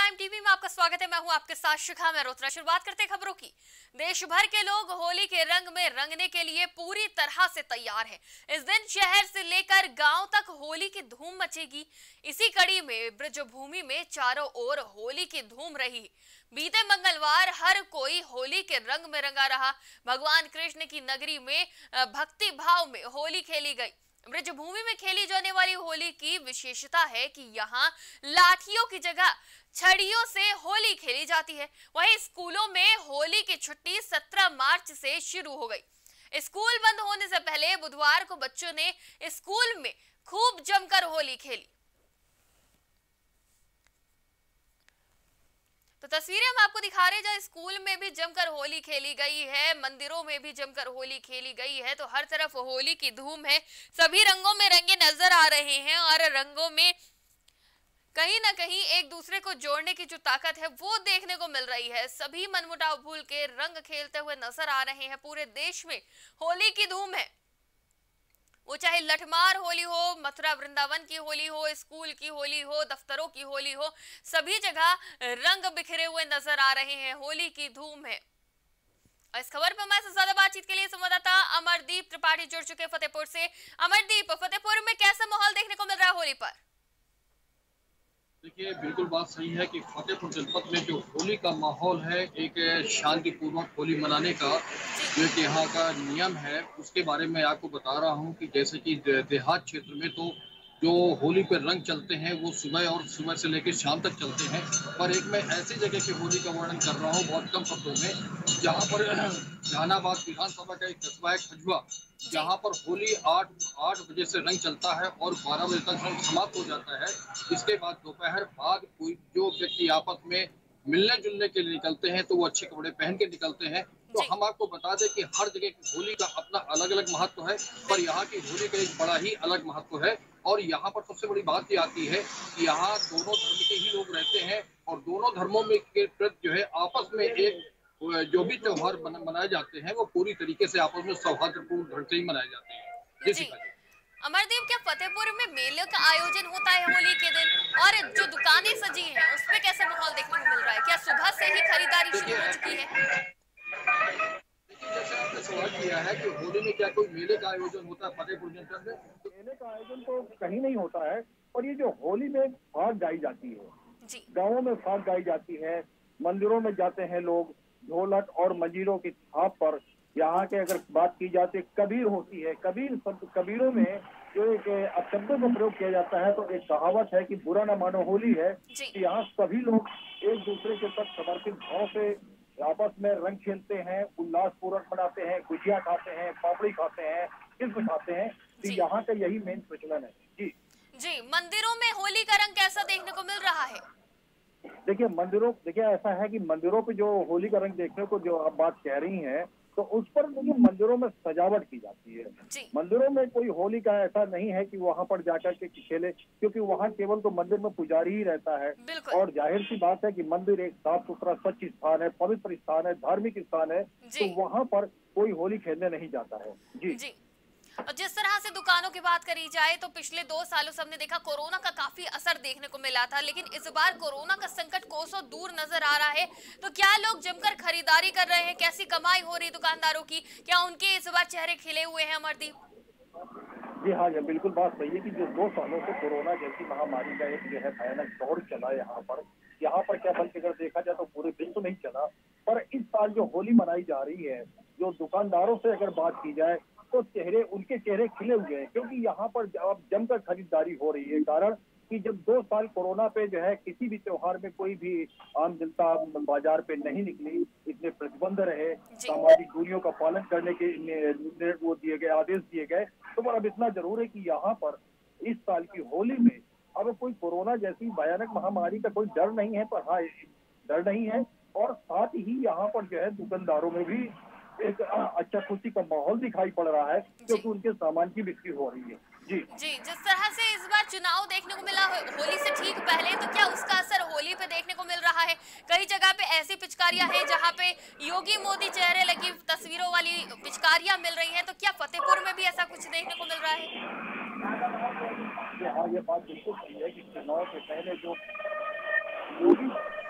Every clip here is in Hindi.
प्राइम टीवी में आपका स्वागत है। मैं हूं आपके साथ शिखा मेहरोत्रा। शुरुआत करते हैं खबरों की। देश भर के लोग होली के रंग में रंगने के लिए पूरी तरह से तैयार हैं। इस दिन शहर से लेकर गांव तक होली की धूम मचेगी। इसी कड़ी में ब्रजभूमि में चारों ओर होली की धूम रही। बीते मंगलवार हर कोई होली के रंग में रंगा रहा। भगवान कृष्ण की नगरी में भक्ति भाव में होली खेली गई। ब्रजभूमि में खेली जाने वाली होली की विशेषता है कि यहाँ लाठियों की जगह छड़ियों से होली खेली जाती है। वहीं स्कूलों में होली की छुट्टी 17 मार्च से शुरू हो गई। स्कूल बंद होने से पहले बुधवार को बच्चों ने स्कूल में खूब जमकर होली खेली। तो तस्वीरें हम आपको दिखा रहे हैं, जहां स्कूल में भी जमकर होली खेली गई है, मंदिरों में भी जमकर होली खेली गई है। तो हर तरफ होली की धूम है। सभी रंगों में रंगे नजर आ रहे हैं और रंगों में कहीं ना कहीं एक दूसरे को जोड़ने की जो ताकत है वो देखने को मिल रही है। सभी मनमुटाव भूल के रंग खेलते हुए नजर आ रहे हैं। पूरे देश में होली की धूम है। वो चाहे लठमार होली हो, मथुरा वृंदावन की होली हो, स्कूल की होली हो, दफ्तरों की होली हो, सभी जगह रंग बिखरे हुए नजर आ रहे हैं। होली की धूम है। इस खबर पर हमारे साथ ज्यादा बातचीत के लिए संवाददाता अमरदीप त्रिपाठी जुड़ चुके फतेहपुर से। अमरदीप, फतेहपुर में कैसा माहौल देखने को मिल रहा है होली पर? देखिए, बिल्कुल बात सही है कि फतेहपुर जनपद में जो होली का माहौल है, एक शांतिपूर्वक होली मनाने का जो एक यहाँ का नियम है, उसके बारे में आपको बता रहा हूँ कि जैसे कि देहात क्षेत्र में तो जो होली पे रंग चलते हैं वो सुबह से लेकर शाम तक चलते हैं। पर एक मैं ऐसी जगह की होली का वर्णन कर रहा हूँ बहुत कम शब्दों में, जहाँ पर जहानाबाद विधानसभा का एक कस्बा है खजुआ, जहाँ पर होली आठ आठ बजे से रंग चलता है और 12 बजे तक रंग समाप्त हो जाता है। इसके बाद दोपहर बाद कोई जो व्यक्ति आपस में मिलने जुलने के लिए निकलते हैं तो वो अच्छे कपड़े पहन के निकलते हैं। तो हम आपको बता दें कि हर जगह की होली का अपना अलग अलग महत्व है, पर यहाँ की होली का एक बड़ा ही अलग महत्व है। और यहाँ पर सबसे बड़ी बात ये आती है कि यहाँ दोनों धर्म के ही लोग रहते हैं और दोनों धर्मों में के प्रति जो है आपस में एक जो भी त्योहार मनाए जाते हैं वो पूरी तरीके से आपस में सौहार्दपूर्ण ढंग से ही मनाए जाते हैं। जी अमरदीप, क्या फतेहपुर में मेले का आयोजन होता है होली के दिन? और जो दुकानें सजी हैं उसमें कैसा माहौल देखने को मिल रहा है? क्या सुबह से ही खरीदारी शुरू हो चुकी है? जैसे आपने सवाल किया है कि होली में क्या कोई मेले का आयोजन होता है फतेहपुर जनपद में, तो मेले का आयोजन तो कहीं नहीं होता है। और ये जो होली में फाग गाई जाती है, गाँवों में फाग गाई जाती है, मंदिरों में जाते हैं लोग, ढोलक और मंजीरों की थाप पर। यहाँ के अगर बात की जाती कबीर होती है, कबीरों में जो एक अपशब्दों का प्रयोग किया जाता है, तो एक कहावत है कि बुरा न मानो होली है कि यहाँ सभी लोग एक दूसरे के साथ समर्पित भाव से आपस में रंग खेलते हैं, उल्लास पूर्वक मनाते हैं, गुजिया खाते हैं, पापड़ी खाते हैं, किस्म खाते हैं। तो यहाँ का यही मेन प्रचलन है। जी, मंदिरों में होली का रंग कैसा देखने को मिल रहा है? देखिए ऐसा है कि मंदिरों पे जो होली का रंग देखने को जो आप बात कह रही हैं, तो उस पर देखिए मंदिरों में सजावट की जाती है। मंदिरों में कोई होली का ऐसा नहीं है कि वहां पर जाकर के खेले, क्योंकि वहां केवल तो मंदिर में पुजारी ही रहता है। और जाहिर सी बात है कि मंदिर एक साफ सुथरा स्वच्छ स्थान है, पवित्र स्थान है, धार्मिक स्थान है, तो वहां पर कोई होली खेलने नहीं जाता है। जी। और जिस तरह से दुकानों की बात करी जाए तो पिछले 2 सालों से हमने देखा कोरोना का काफी असर देखने को मिला था, लेकिन इस बार कोरोना का संकट कोसों दूर नजर आ रहा है। तो क्या लोग जमकर खरीदारी कर रहे हैं? कैसी कमाई हो रही दुकानदारों की? क्या उनके इस बार चेहरे खिले हुए हैं अमरदीप? जी हाँ, ये बिल्कुल बात सही है कि जो 2 सालों से कोरोना जैसी महामारी का एक जो है भयानक दौर चला यहाँ पर क्या बल्कि अगर देखा जाए तो पूरे विश्व नहीं चला। पर इस साल जो होली मनाई जा रही है, जो दुकानदारों से अगर बात की जाए तो उनके चेहरे खिले हुए हैं, क्योंकि यहाँ पर अब जमकर खरीदारी हो रही है। कारण कि जब 2 साल कोरोना पे जो है किसी भी त्योहार में कोई भी आम जनता बाजार पे नहीं निकली, इतने प्रतिबंध रहे, सामाजिक दूरियों का पालन करने के वो दिए गए, आदेश दिए गए। तो पर अब इतना जरूर है कि यहाँ पर इस साल की होली में अब कोई कोरोना जैसी भयानक महामारी का कोई डर नहीं है, पर हाँ डर नहीं है। और साथ ही यहाँ पर जो है दुकानदारों में भी एक अच्छा खुशी का माहौल दिखाई पड़ रहा है, क्योंकि उनके सामान की बिक्री हो रही है। जी, जिस तरह से इस बार चुनाव देखने को मिला होली से ठीक पहले, तो क्या उसका असर होली पे देखने को मिल रहा है? कई जगह पे ऐसी पिचकारियां हैं जहां पे योगी मोदी चेहरे लगी तस्वीरों वाली पिचकारियां मिल रही हैं। तो क्या फतेहपुर में भी ऐसा कुछ देखने को मिल रहा है? हाँ, ये बात बिल्कुल सही है कि चुनाव से पहले जो योगी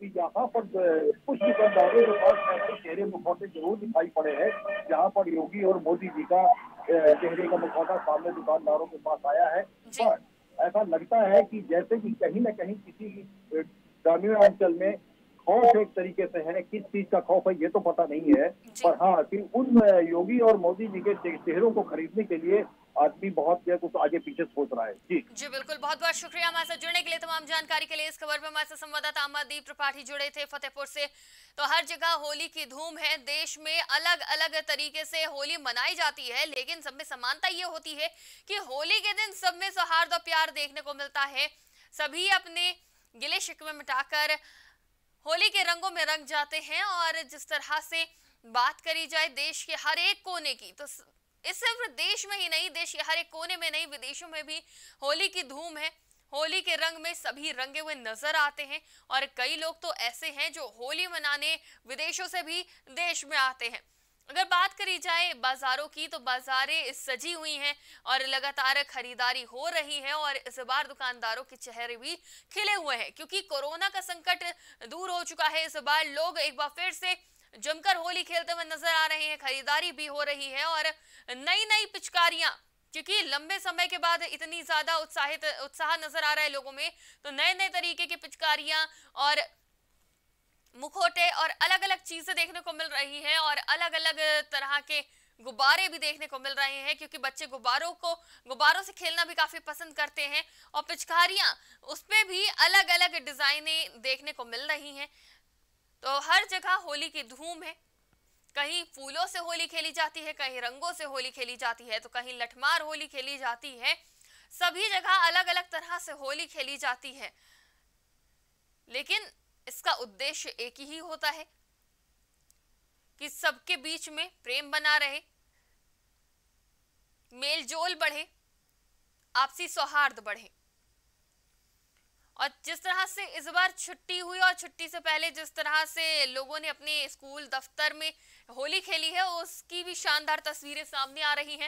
कि यहाँ पर कुछ दुकानदारों के पास ऐसे चेहरे मुखौटे जरूर दिखाई पड़े हैं, जहाँ पर योगी और मोदी जी का चेहरे का मुखौटा सामने दुकानदारों के पास आया है। पर ऐसा लगता है कि जैसे कि कहीं न कहीं किसी ग्रामीण अंचल में खौफ एक तरीके से है। किस चीज का खौफ है ये तो पता नहीं है, पर हाँ कि उन योगी और मोदी जी के चेहरों को खरीदने के लिए आदमी बहुत कुछ आगे पीछे सोच रहा है। जी बिल्कुल, बहुत बहुत शुक्रिया हमारे साथ जुड़ने के लिए। तमाम जानकारी के लिए इस खबर में हमारे साथ संवाददाता अमरदीप त्रिपाठी जुड़े थे फतेहपुर से। तो हर जगह होली की धूम है, देश में अलग अलग तरीके से होली मनाई जाती है, लेकिन सब में समानता ये होती है कि होली के दिन सब में सौहार्द और प्यार देखने को मिलता है। सभी अपने गिले शिकवे मिटाकर होली के रंगों में रंग जाते हैं। और जिस तरह से बात करी जाए देश के हर एक कोने की, तो इस सिर्फ देश में ही नहीं, देश के हर एक कोने में नहीं, विदेशों में भी होली की धूम है। होली के रंग में सभी रंगे हुए नजर आते हैं और कई लोग तो ऐसे हैं जो होली मनाने विदेशों से भी देश में आते हैं। अगर बात करी जाए बाजारों की, तो बाजारें सजी हुई हैं और लगातार खरीदारी हो रही है। और इस बार दुकानदारों के चेहरे भी खिले हुए हैं क्योंकि कोरोना का संकट दूर हो चुका है। इस बार लोग एक बार फिर से जमकर होली खेलते हुए नजर आ रहे हैं, खरीदारी भी हो रही है। और नई नई पिचकारियां, क्योंकि लंबे समय के बाद इतनी ज्यादा उत्साह नजर आ रहा है लोगों में, तो नए नए तरीके की पिचकारियां और मुखौटे और अलग अलग चीजें देखने को मिल रही है। और अलग अलग तरह के गुब्बारे भी देखने को मिल रहे हैं क्योंकि बच्चे गुब्बारों से खेलना भी काफी पसंद करते हैं। और पिचकारियां, उसपे भी अलग अलग डिजाइनें देखने को मिल रही हैं। तो हर जगह होली की धूम है। कहीं फूलों से होली खेली जाती है, कहीं रंगों से होली खेली जाती है, तो कहीं लठमार होली खेली जाती है। सभी जगह अलग अलग तरह से होली खेली जाती है, लेकिन इसका उद्देश्य एक ही होता है कि सबके बीच में प्रेम बना रहे, मेल जोल बढ़े, आपसी सौहार्द बढ़े। और जिस तरह से इस बार छुट्टी हुई और छुट्टी से पहले जिस तरह से लोगों ने अपने स्कूल दफ्तर में होली खेली है, उसकी भी शानदार तस्वीरें सामने आ रही हैं।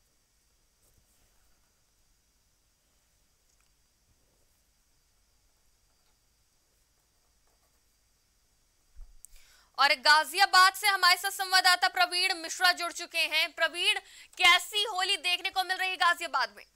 और गाजियाबाद से हमारे साथ संवाददाता प्रवीण मिश्रा जुड़ चुके हैं। प्रवीण, कैसी होली देखने को मिल रही है गाजियाबाद में?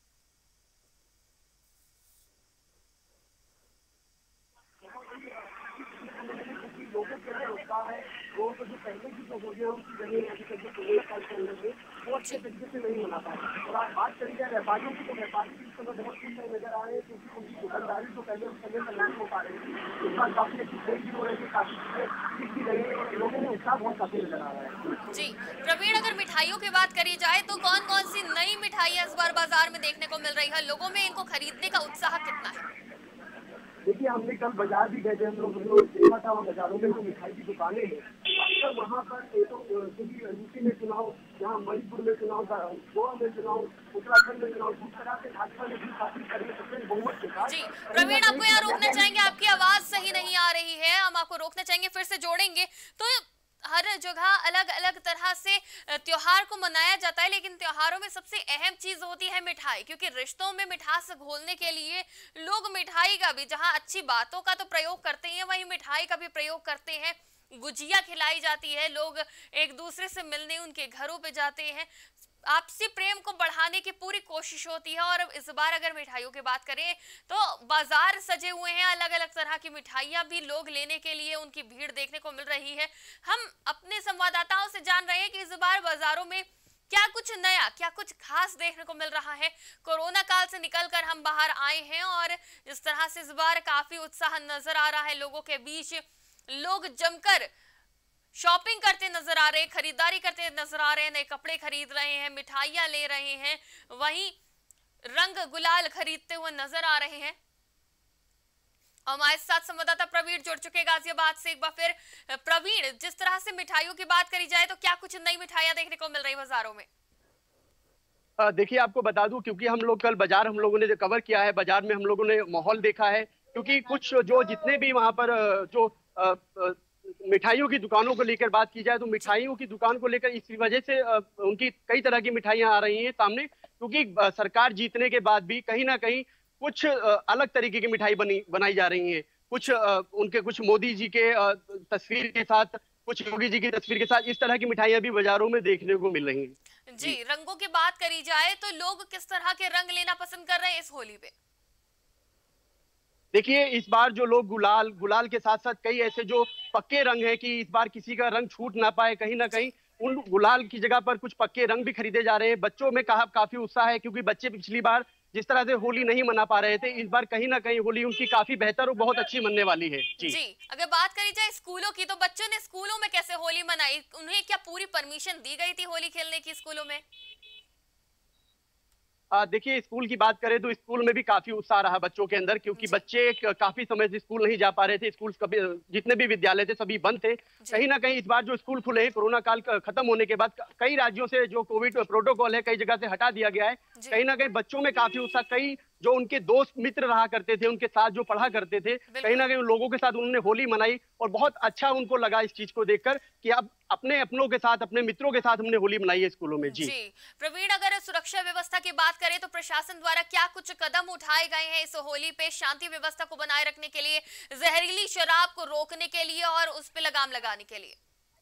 पहले की जो होली है उसकी जगह अभी तक जो वो अच्छे तरीके से नहीं मना पाए। और आज बात करी जाए व्यापारियों की, तो व्यापारी इस समय बहुत खुश नजर आ रहे हैं क्योंकि उनकी दुकानदारी तो पहले उस समय पर नहीं हो पा रही थी। इस बार काफी अच्छी खरीदी हो रही है, काफी चीजें सीखी रही है और लोगों में उत्साह बहुत काफी नजर आ रहा है। जी प्रवीण, अगर मिठाइयों की बात करी जाए तो कौन कौन सी नई मिठाइयां इस बार बाजार में देखने को मिल रही है? लोगों में इनको खरीदने का उत्साह कितना है? देखिए, हमने कल बाजार भी गए थे, हम लोग देखा था बाजारों में जो मिठाई की दुकानें हैं, अक्सर वहाँ पर क्योंकि यूपी में चुनाव, यहाँ मणिपुर में चुनाव, गोवा में चुनाव, उत्तराखंड में चुनाव, जिस तरह से भाजपा ने भी काफी बहुमत के साथ। जी प्रवीण, आपको यहाँ रोकना चाहेंगे, आपकी आवाज सही नहीं आ रही है, हम आपको रोकना चाहेंगे, फिर से जोड़ेंगे। तो हर जगह अलग अलग तरह से त्योहार को मनाया जाता है, लेकिन त्योहारों में सबसे अहम चीज होती है मिठाई, क्योंकि रिश्तों में मिठास घोलने के लिए लोग मिठाई का भी, जहां अच्छी बातों का तो प्रयोग करते हैं, वहीं मिठाई का भी प्रयोग करते हैं। गुजिया खिलाई जाती है, लोग एक दूसरे से मिलने उनके घरों पे जाते हैं, आपसी प्रेम को बढ़ाने की पूरी कोशिश होती है। और इस बार अगर मिठाइयों की बात करें तो बाजार सजे हुए हैं, अलग अलग तरह की मिठाइयां भी लोग लेने के लिए उनकी भीड़ देखने को मिल रही है। हम अपने संवाददाताओं से जान रहे हैं कि इस बार बाजारों में क्या कुछ नया, क्या कुछ खास देखने को मिल रहा है। कोरोना काल से निकलकर हम बाहर आए हैं और जिस तरह से इस बार काफी उत्साह नजर आ रहा है लोगों के बीच, लोग जमकर शॉपिंग करते नजर आ रहे हैं, खरीदारी करते नजर आ रहे हैं, नए कपड़े खरीद रहे हैं, मिठाइयां ले रहे हैं, वहीं रंग गुलाल खरीदते हुए नजर आ रहे हैं। हमारे साथ संवाददाता प्रवीण जुड़ चुके हैं गाजियाबाद से। एक बार फिर प्रवीण, जिस तरह से मिठाइयों की बात करी जाए तो क्या कुछ नई मिठाइयां देखने को मिल रही बाजारों में? देखिए, आपको बता दूं, क्योंकि हम लोग कल बाजार हम लोगों ने जो कवर किया है, बाजार में हम लोगों ने माहौल देखा है, क्योंकि कुछ जो जितने भी वहां पर जो मिठाइयों की दुकानों को लेकर बात की जाए, तो मिठाइयों की दुकान को लेकर इस वजह से उनकी कई तरह की मिठाइयां आ रही हैं सामने, क्योंकि सरकार जीतने के बाद भी कहीं ना कहीं कुछ अलग तरीके की मिठाई बनाई जा रही हैं। कुछ उनके कुछ मोदी जी के तस्वीर के साथ, कुछ योगी जी की तस्वीर के साथ, इस तरह की मिठाइयां भी बाजारों में देखने को मिल रही हैं। जी, रंगों की बात करी जाए तो लोग किस तरह के रंग लेना पसंद कर रहे हैं इस होली पे? देखिए, इस बार जो लोग गुलाल गुलाल के साथ साथ कई ऐसे जो पक्के रंग हैं कि इस बार किसी का रंग छूट ना पाए, कहीं ना कहीं उन गुलाल की जगह पर कुछ पक्के रंग भी खरीदे जा रहे हैं। बच्चों में काफी उत्साह है, क्योंकि बच्चे पिछली बार जिस तरह से होली नहीं मना पा रहे थे, इस बार कहीं ना कहीं होली उनकी काफी बेहतर और बहुत अच्छी मनने वाली है। जी, अगर बात करी जाए स्कूलों की, तो बच्चों ने स्कूलों में कैसे होली मनाई? उन्हें क्या पूरी परमिशन दी गई थी होली खेलने की स्कूलों में? देखिए, स्कूल की बात करें तो स्कूल में भी काफी उत्साह रहा बच्चों के अंदर, क्योंकि बच्चे काफी समय से स्कूल नहीं जा पा रहे थे। स्कूल कभी जितने भी विद्यालय थे सभी बंद थे। कहीं ना कहीं इस बार जो स्कूल खुले हैं, कोरोना काल खत्म होने के बाद कई राज्यों से जो कोविड प्रोटोकॉल है कई जगह से हटा दिया गया है। कहीं ना कहीं बच्चों में काफी उत्साह, कई जो उनके दोस्त मित्र रहा करते थे, उनके साथ जो पढ़ा करते थे, कहीं ना कहीं उन लोगों के साथ उन्होंने होली मनाई और बहुत अच्छा उनको लगा इस चीज को देखकर कि अब अपने अपनों के साथ, अपने मित्रों के साथ हमने होली मनाई है स्कूलों में। जी प्रवीण, अगर सुरक्षा व्यवस्था की बात करें तो प्रशासन द्वारा क्या कुछ कदम उठाए गए हैं इस होली पे शांति व्यवस्था को बनाए रखने के लिए, जहरीली शराब को रोकने के लिए और उस पे लगाम लगाने के लिए?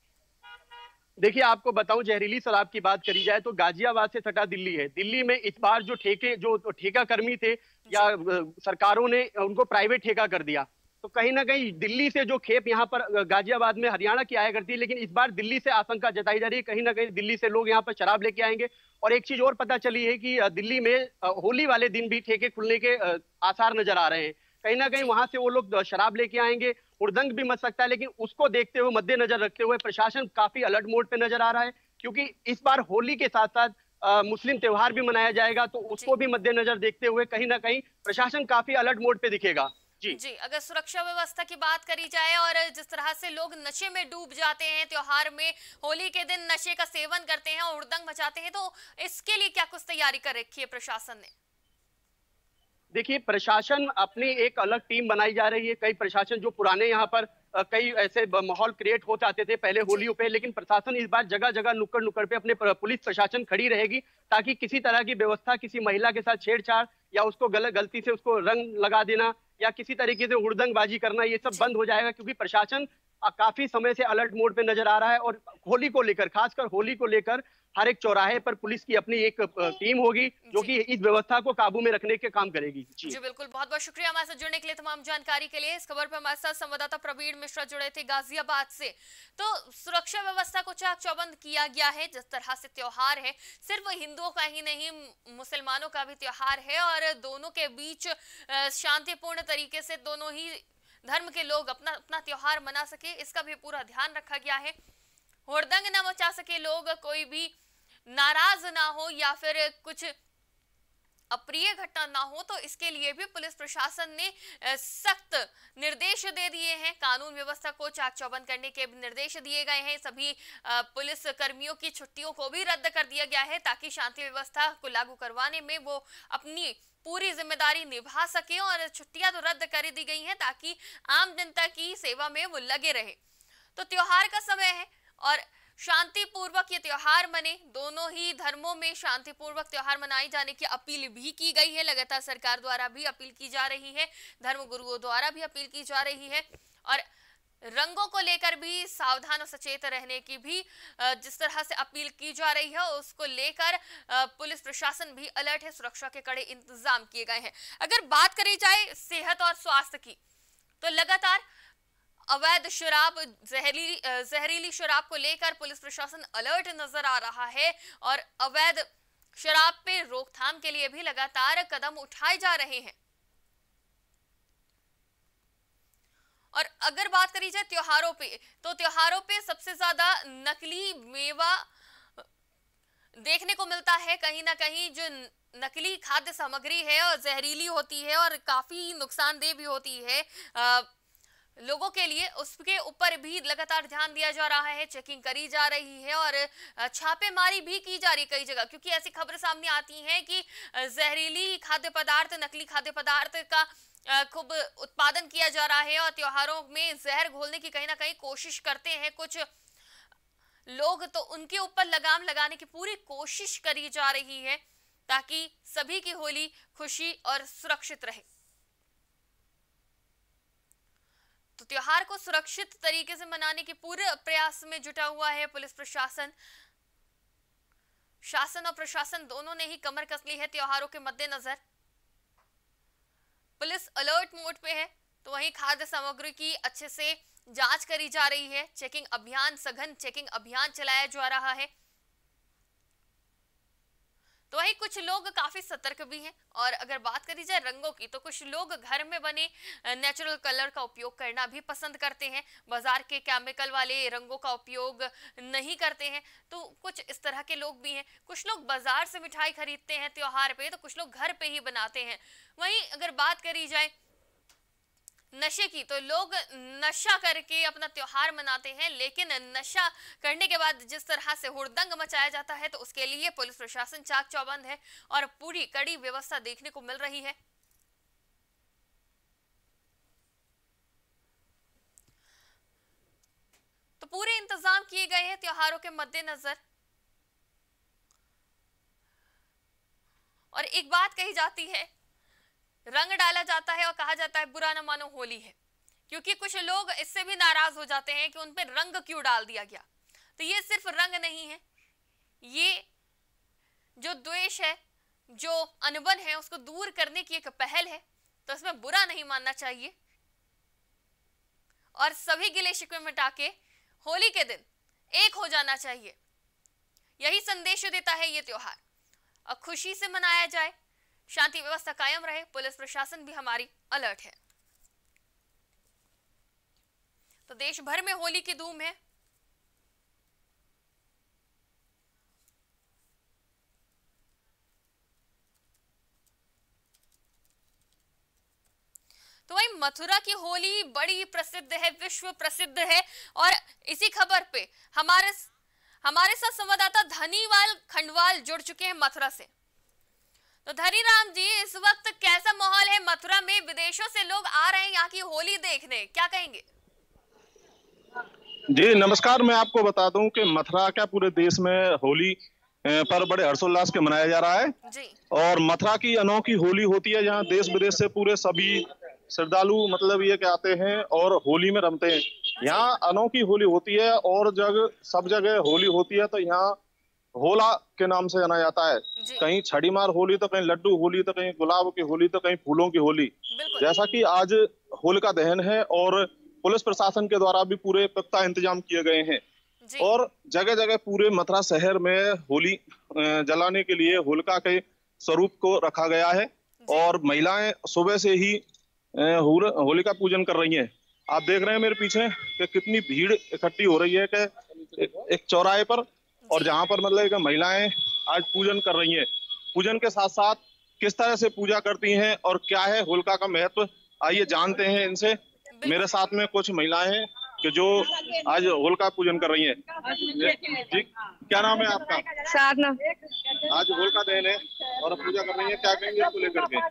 देखिए, आपको बताऊं, जहरीली शराब की बात करी जाए तो गाजियाबाद से सटा दिल्ली है। दिल्ली में इस बार जो ठेका कर्मी थे या सरकारों ने उनको प्राइवेट ठेका कर दिया, तो कहीं ना कहीं दिल्ली से जो खेप यहाँ पर गाजियाबाद में हरियाणा की आया करती है, लेकिन इस बार दिल्ली से आशंका जताई जा रही है कहीं ना कहीं दिल्ली से लोग यहाँ पर शराब लेके आएंगे। और एक चीज और पता चली है कि दिल्ली में होली वाले दिन भी ठेके खुलने के आसार नजर आ रहे हैं। कहीं ना कहीं वहां से वो लोग शराब लेके आएंगे, हुड़दंग भी मच सकता है। लेकिन उसको देखते हुए, मद्देनजर रखते हुए प्रशासन काफी अलर्ट मोड पे नजर आ रहा है, क्योंकि इस बार होली के साथ साथ मुस्लिम त्योहार भी मनाया जाएगा, तो उसको भी मद्देनजर देखते हुए कहीं ना कहीं प्रशासन काफी अलर्ट मोड पे दिखेगा। जी, अगर सुरक्षा व्यवस्था की बात करी जाए और जिस तरह से लोग नशे में डूब जाते हैं त्योहार में, होली के दिन नशे का सेवन करते हैं और हुड़दंग मचाते हैं, तो इसके लिए क्या कुछ तैयारी कर रखी है प्रशासन ने? देखिए, प्रशासन अपनी एक अलग टीम बनाई जा रही है। कई प्रशासन जो पुराने यहाँ पर कई ऐसे माहौल क्रिएट हो जाते थे पहले होलियों पे, लेकिन प्रशासन इस बार जगह जगह नुक्कड़ नुक्कड़ पे अपने पुलिस प्रशासन खड़ी रहेगी, ताकि किसी तरह की व्यवस्था, किसी महिला के साथ छेड़छाड़ या उसको गलती से उसको रंग लगा देना या किसी तरीके से हुड़दंगबाजी करना, ये सब बंद हो जाएगा। क्योंकि प्रशासन काफी समय से अलर्ट मोड पे नजर आ रहा है और होली को लेकर, खासकर होली को लेकर हर एक चौराहे पर पुलिस की अपनी एक टीम होगी जो कि इस व्यवस्था को काबू में रखने के काम करेगी। जी बिल्कुल, बहुत बहुत शुक्रिया हमारे साथ जुड़ने के लिए, तमाम जानकारी के लिए। इस खबर पर हमारे साथ संवाददाता प्रवीण मिश्रा जुड़े थे गाजियाबाद से। तो सुरक्षा व्यवस्था को चाक चौबंद किया गया है। जिस तरह से त्योहार है, सिर्फ हिंदुओं का ही नहीं मुसलमानों का भी त्योहार है और दोनों के बीच शांतिपूर्ण तरीके से दोनों ही धर्म के लोग अपना अपना त्योहार मना सके, इसका भी पूरा ध्यान रखा गया है। हुड़दंग न मचा सके लोग, कोई भी नाराज ना हो या फिर कुछ अप्रिय घटना ना हो, तो इसके लिए भी पुलिस प्रशासन ने सख्त निर्देश दे दिए हैं। कानून व्यवस्था को चाक चौबंद करने के निर्देश दिए गए हैं। सभी पुलिस कर्मियों की छुट्टियों को भी रद्द कर दिया गया है, ताकि शांति व्यवस्था को लागू करवाने में वो अपनी पूरी जिम्मेदारी निभा सके। और छुट्टियां तो रद्द कर दी गई हैं ताकि आम जनता की सेवा में वो लगे रहे। तो त्योहार का समय है और शांतिपूर्वक ये त्योहार मने। दोनों ही धर्मों में शांतिपूर्वक त्योहार मनाए जाने की अपील भी की गई है। लगातार सरकार द्वारा भी अपील की जा रही है, धर्म गुरुओं द्वारा भी अपील की जा रही है और रंगों को लेकर भी सावधान और सचेत रहने की भी जिस तरह से अपील की जा रही है, उसको लेकर पुलिस प्रशासन भी अलर्ट है। सुरक्षा के कड़े इंतजाम किए गए हैं। अगर बात करी जाए सेहत और स्वास्थ्य की, तो लगातार अवैध शराब, जहरीली शराब को लेकर पुलिस प्रशासन अलर्ट नजर आ रहा है और अवैध शराब पे रोकथाम के लिए भी लगातार कदम उठाए जा रहे हैं। और अगर बात करी जाए त्योहारों पे, तो त्योहारों पे सबसे ज्यादा नकली मेवा देखने को मिलता है। कहीं ना कहीं जो नकली खाद्य सामग्री है और जहरीली होती है और काफी नुकसानदेह भी होती है लोगों के लिए, उसके ऊपर भी लगातार ध्यान दिया जा रहा है, चेकिंग करी जा रही है और छापेमारी भी की जा रही है कई जगह। क्योंकि ऐसी खबरें सामने आती हैं कि जहरीली खाद्य पदार्थ, नकली खाद्य पदार्थ का खूब उत्पादन किया जा रहा है और त्योहारों में जहर घोलने की कहीं ना कहीं कोशिश करते हैं कुछ लोग। तो उनके ऊपर लगाम लगाने की पूरी कोशिश करी जा रही है ताकि सभी की होली खुशी और सुरक्षित रहे। तो त्योहार को सुरक्षित तरीके से मनाने के पूरे प्रयास में जुटा हुआ है पुलिस प्रशासन। शासन और प्रशासन दोनों ने ही कमर कस ली है त्योहारों के मद्देनजर। पुलिस अलर्ट मोड पे है, तो वहीं खाद्य सामग्री की अच्छे से जांच करी जा रही है। चेकिंग अभियान, सघन चेकिंग अभियान चलाया जा रहा है। तो वहीं कुछ लोग काफी सतर्क भी हैं। और अगर बात करी जाए रंगों की, तो कुछ लोग घर में बने नेचुरल कलर का उपयोग करना भी पसंद करते हैं, बाजार के केमिकल वाले रंगों का उपयोग नहीं करते हैं। तो कुछ इस तरह के लोग भी हैं। कुछ लोग बाजार से मिठाई खरीदते हैं त्योहार पे, तो कुछ लोग घर पे ही बनाते हैं। वहीं अगर बात करी जाए नशे की, तो लोग नशा करके अपना त्योहार मनाते हैं, लेकिन नशा करने के बाद जिस तरह से हुड़दंग मचाया जाता है, तो उसके लिए पुलिस प्रशासन चाक चौबंद है और पूरी कड़ी व्यवस्था देखने को मिल रही है। तो पूरे इंतजाम किए गए हैं त्योहारों के मद्देनजर। और एक बात कही जाती है, रंग डाला जाता है और कहा जाता है बुरा न मानो होली है, क्योंकि कुछ लोग इससे भी नाराज हो जाते हैं कि उन पर रंग क्यों डाल दिया गया। तो ये सिर्फ रंग नहीं है, ये जो द्वेष है, जो अनबन है, उसको दूर करने की एक पहल है। तो इसमें बुरा नहीं मानना चाहिए और सभी गिले शिकवे मिटा के होली के दिन एक हो जाना चाहिए। यही संदेश देता है ये त्योहार। और खुशी से मनाया जाए, शांति व्यवस्था कायम रहे। पुलिस प्रशासन भी हमारी अलर्ट है। तो देश भर में होली की धूम है। तो वही मथुरा की होली बड़ी प्रसिद्ध है, विश्व प्रसिद्ध है। और इसी खबर पे हमारे साथ संवाददाता धनीवाल खंडवाल जुड़ चुके हैं मथुरा से। तो धनीराम जी, इस वक्त कैसा माहौल है मथुरा में? विदेशों से लोग आ रहे हैं यहाँ की होली देखने, क्या कहेंगे? जी नमस्कार, मैं आपको बता दूं कि मथुरा क्या पूरे देश में होली पर बड़े हर्षोल्लास के मनाया जा रहा है जी। और मथुरा की अनोखी होली होती है, जहाँ देश विदेश से पूरे सभी श्रद्धालु मतलब ये के आते हैं और होली में रमते हैं। यहाँ अनोखी होली होती है और सब जगह होली होती है, तो यहाँ होला के नाम से जाना जाता है। कहीं छड़ी मार होली, तो कहीं लड्डू होली, तो कहीं गुलाब की होली, तो कहीं फूलों की होली। जैसा कि आज होलिका दहन है और पुलिस प्रशासन के द्वारा भी पूरे पुख्ता इंतजाम किए गए हैं और जगह जगह पूरे मथुरा शहर में होली जलाने के लिए होलिका के स्वरूप को रखा गया है और महिलाएं सुबह से ही होलिका पूजन कर रही हैं। आप देख रहे हैं मेरे पीछे कि कितनी भीड़ इकट्ठी हो रही है कि एक चौराहे पर, और जहां पर मतलब कि महिलाएं आज पूजन कर रही हैं। पूजन के साथ साथ किस तरह से पूजा करती हैं और क्या है होलिका का महत्व, आइए जानते हैं इनसे। मेरे साथ में कुछ महिलाएं हैं कि जो आज होलिका पूजन कर रही हैं। जी, क्या नाम है आपका? साधना। आज होलिका दहन है और पूजा कर रही है, क्या कहेंगे इसको लेकर के?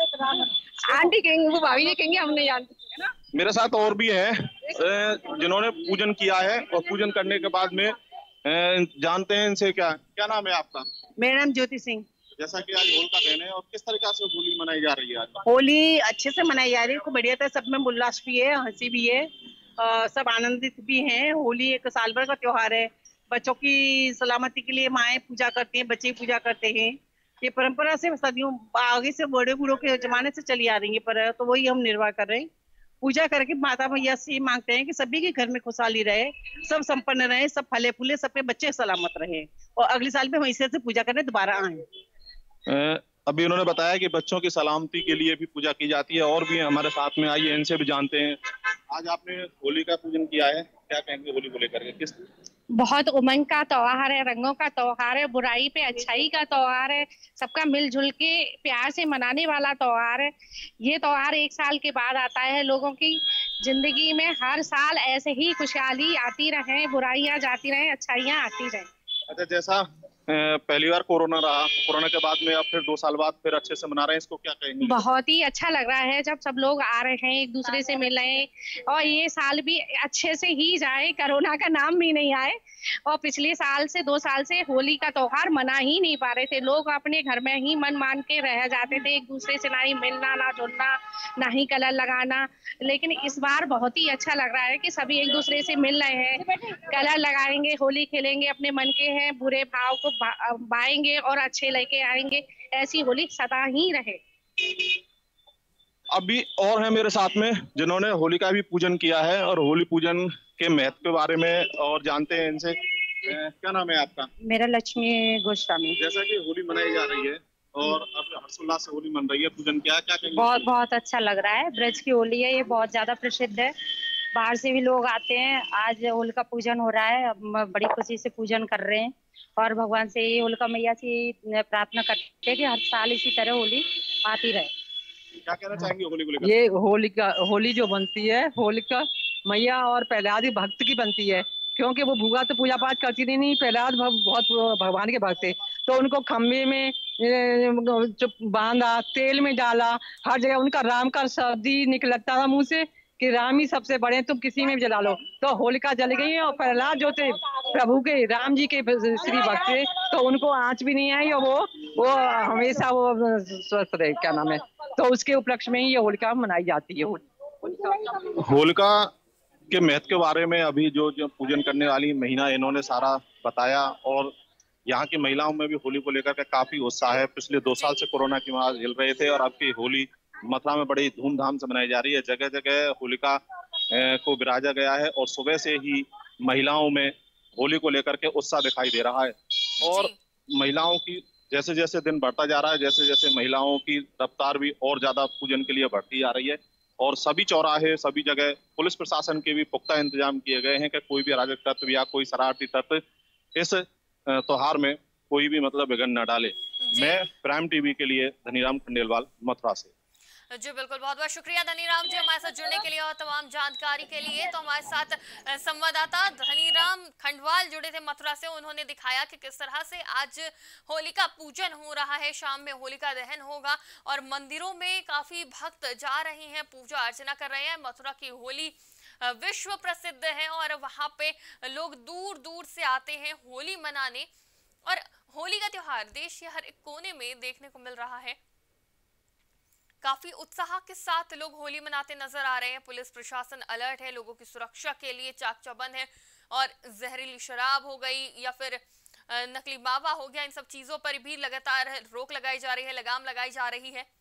आंटी कहेंगे, वो भाभी जी कहेंगे, हम नहीं जानते। मेरे साथ और भी हैं जिन्होंने पूजन किया है और पूजन करने के बाद में जानते हैं इनसे। क्या नाम है आपका? मेरा नाम ज्योति सिंह। जैसा कि आज होलिका दहन है और किस तरीके से होली मनाई जा रही है? आज होली अच्छे से मनाई जा रही है, खूब बढ़िया था। सब में उल्लास भी है, हंसी भी है, सब आनंदित भी हैं। होली एक साल भर का त्योहार है। बच्चों की सलामती के लिए माएँ पूजा करती हैं, बच्चे पूजा करते हैं। ये परंपरा से सदियों आगे से बड़े बूढ़ों के जमाने से चली आ रही है, पर तो वही हम निर्वाह कर रहे हैं। पूजा करके माता मैया से मांगते हैं कि सभी के घर में खुशहाली रहे, सब संपन्न रहे, सब फले फूले, सबके बच्चे सलामत रहे और अगले साल भी हम इसे से पूजा करने दोबारा आए। अभी उन्होंने बताया कि बच्चों की सलामती के लिए भी पूजा की जाती है और भी हमारे साथ में आइए इनसे भी जानते हैं। आज आपने होली का पूजन किया है, क्या कहेंगे होली को लेकर के? किस बहुत उमंग का त्योहार है, रंगों का त्योहार है, बुराई पे अच्छाई का त्योहार है, सबका मिलजुल के प्यार से मनाने वाला त्योहार है। ये त्योहार एक साल के बाद आता है। लोगों की जिंदगी में हर साल ऐसे ही खुशहाली आती रहे, बुराइयां जाती रहे, अच्छाइयां आती रहे। अच्छा, जैसा पहली बार कोरोना रहा, कोरोना के बाद में अब फिर 2 साल बाद फिर अच्छे से मना रहे हैं, इसको क्या कहेंगे? बहुत ही अच्छा लग रहा है जब सब लोग आ रहे हैं, एक दूसरे से मिल रहे हैं, और ये साल भी अच्छे से ही जाए, कोरोना का नाम भी नहीं आए। और पिछले साल से 2 साल से होली का त्योहार मना ही नहीं पा रहे थे, लोग अपने घर में ही मन मान के रह जाते थे, एक दूसरे से ना ही मिलना, ना जुलना, ना ही कलर लगाना। लेकिन इस बार बहुत ही अच्छा लग रहा है कि सभी एक दूसरे से मिल रहे हैं, कलर लगाएंगे, होली खेलेंगे, अपने मन के हैं बुरे भाव को बाएंगे और अच्छे लेके आएंगे। ऐसी होली सदा ही रहे। अभी और है मेरे साथ में जिन्होंने होली का भी पूजन किया है और होली पूजन के महत्व के बारे में और जानते हैं इनसे। क्या नाम है आपका? मेरा लक्ष्मी गोस्वामी। जैसा कि होली मनाई जा रही है और अब हर्षोल्लास से होली मन रही है, पूजन क्या कहेंगे? बहुत अच्छा लग रहा है। ब्रज की होली है, ये बहुत ज्यादा प्रसिद्ध है, बाहर से भी लोग आते हैं। आज होली का पूजन हो रहा है, बड़ी खुशी से पूजन कर रहे हैं और भगवान से होलिका मैया से प्रार्थना करते हैं कि हर साल इसी तरह होली आती रहे। क्या कहना चाहेंगे होली को लेकर? ये होली जो बनती है, होलिका मैया और प्रहलाद भक्त की बनती है, क्योंकि वो भूगा तो पूजा पाठ करती नहीं, प्रहलाद बहुत भगवान के भक्त थे, तो उनको खम्भे में बांधा, तेल में डाला, हर जगह उनका राम का शब्द ही निकलता था मुंह से कि राम ही सबसे बड़े हैं, तुम किसी में भी जला लो। तो होलिका जल गई है और प्रहलाद जो थे प्रभु के, राम जी के श्री भक्त थे, तो उनको आंच भी नहीं आई और वो हमेशा वो स्वस्थ रहे। क्या नाम है, तो उसके उपलक्ष्य में ही ये होलिका मनाई जाती है। होलिका के महत्व के बारे में अभी जो पूजन करने वाली महिला इन्होंने सारा बताया और यहाँ की महिलाओं में भी होली को लेकर के काफी उत्साह है। पिछले 2 साल से कोरोना की मार झेल रहे थे और अब की होली मथुरा में बड़ी धूमधाम से मनाई जा रही है। जगह जगह होलिका को विराजा गया है और सुबह से ही महिलाओं में होली को लेकर के उत्साह दिखाई दे रहा है। और महिलाओं की जैसे जैसे दिन बढ़ता जा रहा है, जैसे जैसे महिलाओं की रफ्तार भी और ज्यादा पूजन के लिए बढ़ती जा रही है और सभी चौराहे, सभी जगह पुलिस प्रशासन के भी पुख्ता इंतजाम किए गए हैं कि कोई भी अराजक तत्व या कोई शरारती तत्व इस त्योहार में कोई भी मतलब विघ्न न डाले। मैं प्राइम टीवी के लिए धनीराम खंडेलवाल, मथुरा से। जी बिल्कुल, बहुत बहुत शुक्रिया धनीराम जी हमारे साथ जुड़ने के लिए और तमाम जानकारी के लिए। तो हमारे साथ संवाददाता धनीराम खंडवाल जुड़े थे मथुरा से, उन्होंने दिखाया कि किस तरह से आज होली का पूजन हो रहा है, शाम में होलिका दहन होगा और मंदिरों में काफी भक्त जा रहे हैं, पूजा अर्चना कर रहे हैं। मथुरा की होली विश्व प्रसिद्ध है और वहां पे लोग दूर दूर से आते हैं होली मनाने और होली का त्योहार देश के हर एक कोने में देखने को मिल रहा है। काफी उत्साह के साथ लोग होली मनाते नजर आ रहे हैं। पुलिस प्रशासन अलर्ट है, लोगों की सुरक्षा के लिए चाक चौबंद है और जहरीली शराब हो गई या फिर नकली मावा हो गया, इन सब चीजों पर भी लगातार रोक लगाई जा रही है, लगाम लगाई जा रही है।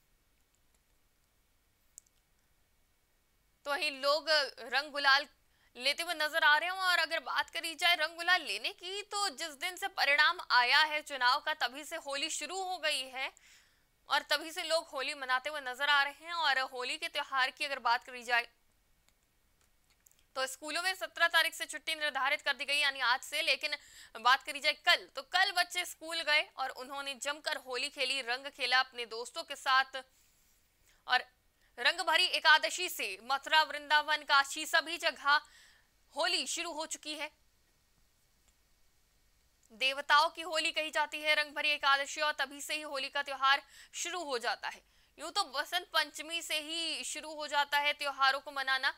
तो वही लोग रंग गुलाल लेते हुए नजर आ रहे हैं और अगर बात करी जाए रंग गुलाल लेने की, तो जिस दिन से परिणाम आया है चुनाव का, तभी से होली शुरू हो गई है और तभी से लोग होली मनाते हुए नजर आ रहे हैं। और होली के त्योहार की अगर बात करी जाए तो स्कूलों में 17 तारीख से छुट्टी निर्धारित कर दी गई, यानी आज से। लेकिन बात करी जाए कल, तो कल बच्चे स्कूल गए और उन्होंने जमकर होली खेली, रंग खेला अपने दोस्तों के साथ। और रंग भरी एकादशी से मथुरा, वृंदावन, काशी सभी जगह होली शुरू हो चुकी है। देवताओं की होली कही जाती है रंग भरी एकादशी और तभी से ही होली का त्योहार शुरू हो जाता है। यूं तो बसंत पंचमी से ही शुरू हो जाता है त्योहारों को मनाना।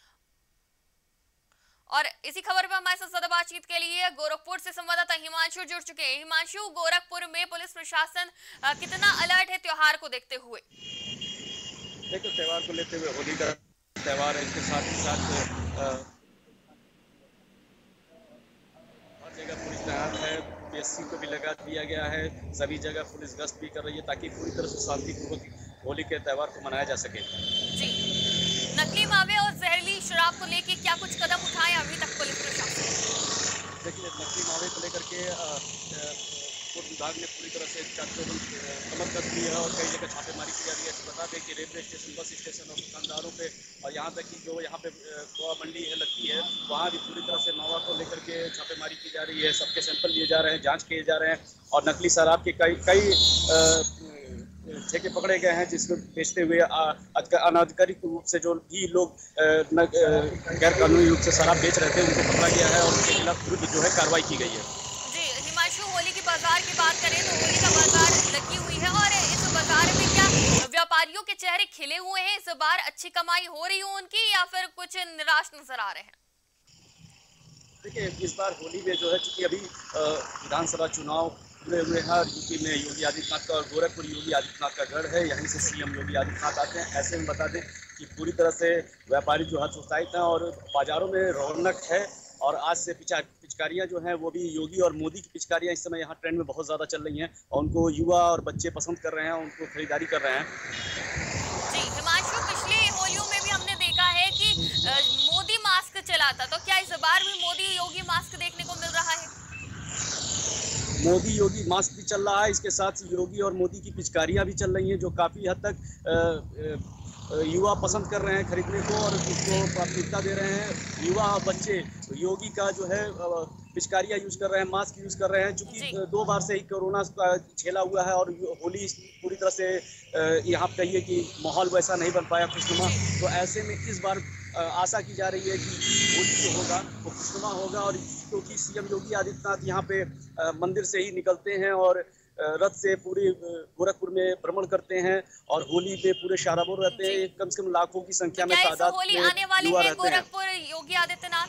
और इसी खबर पर हमारे साथ ज्यादा बातचीत के लिए गोरखपुर से संवाददाता हिमांशु जुड़ चुके हैं। हिमांशु, गोरखपुर में पुलिस प्रशासन कितना अलर्ट है त्योहार को देखते हुए? देखो, त्योहार को लेते हुए, होली का त्योहार है, इसके साथ ही साथ जगह पुलिस तैनात है, पीएससी को भी लगा दिया गया है, सभी जगह पुलिस गश्त भी कर रही है ताकि पूरी तरह से शांतिपूर्वक होली के त्योहार को मनाया जा सके। जी, नकली मावे और जहरीली शराब को लेके क्या कुछ कदम उठाए अभी तक पुलिस प्रशासन? देखिए, नकली मावे को लेकर के पुलिस विभाग ने पूरी तरह से कमर कस दी है और कई जगह छापेमारी की जा रही है। बता दें कि रेलवे स्टेशन, बस स्टेशन और दुकानदारों पे और यहाँ तक कि जो यहाँ पे गोवा मंडी है लगती है, वहाँ भी पूरी तरह से मावा को लेकर के छापेमारी की जा रही है। सबके सैंपल लिए जा रहे हैं, जांच किए जा रहे हैं और नकली शराब के कई ठेके पकड़े गए हैं जिसको बेचते हुए अनाधिकारिक रूप से जो भी लोग गैर कानूनी रूप से शराब बेच रहे थे उनको पकड़ा गया है और उनके खिलाफ विरुद्ध जो है कार्रवाई की गई है। जी हिमांशु, होली की बाजार की बात करें तो होली का बाजार लगी हुई है और इस बाजार में क्या व्यापारियों के चेहरे खिले हुए हैं? इस बार अच्छी कमाई हो रही हो उनकी या फिर कुछ निराश नजर आ रहे हैं? देखिए, इस बार होली में जो है, चूंकि अभी विधानसभा चुनाव पूरे हुए हैं, यूपी में योगी आदित्यनाथ का और गोरखपुर योगी आदित्यनाथ का गढ़ है, यहीं से सीएम योगी आदित्यनाथ आते हैं। ऐसे में बता दें कि पूरी तरह से व्यापारी जो हतोत्साहित हैं और बाजारों में रौनक है। और आज से पिचकारियां जो हैं वो भी योगी और मोदी की पिचकारियां इस समय यहाँ ट्रेंड में बहुत ज़्यादा चल रही हैं और उनको युवा और बच्चे पसंद कर रहे हैं, उनको खरीदारी कर रहे हैं। जी हिमांशु, पिछले होलियों में भी हमने देखा है कि मोदी मास्क चला था, तो क्या इस बार भी मोदी योगी मास्क देखने को मिल रहा है? मोदी योगी मास्क भी चल रहा है, इसके साथ योगी और मोदी की पिचकारियां भी चल रही हैं जो काफ़ी हद तक युवा पसंद कर रहे हैं खरीदने को और उसको प्राथमिकता दे रहे हैं। युवा और बच्चे योगी का जो है पिचकारियां यूज कर रहे हैं, मास्क यूज कर रहे हैं, चूंकि 2 बार से ही कोरोना का झेला हुआ है और होली पूरी तरह से यहाँ कहिए कि माहौल वैसा नहीं बन पाया खुशनुमा। तो ऐसे में इस बार आशा की जा रही है कि होली जो होगा वो खुशनुमा होगा। और क्योंकि सीएम योगी आदित्यनाथ यहाँ पे मंदिर से ही निकलते हैं और रथ से पूरे गोरखपुर में भ्रमण करते हैं और होली पे पूरे शाराबोर रहते हैं। कम से कम लाखों की संख्या में तादाद होली आने वाली है गोरखपुर योगी आदित्यनाथ?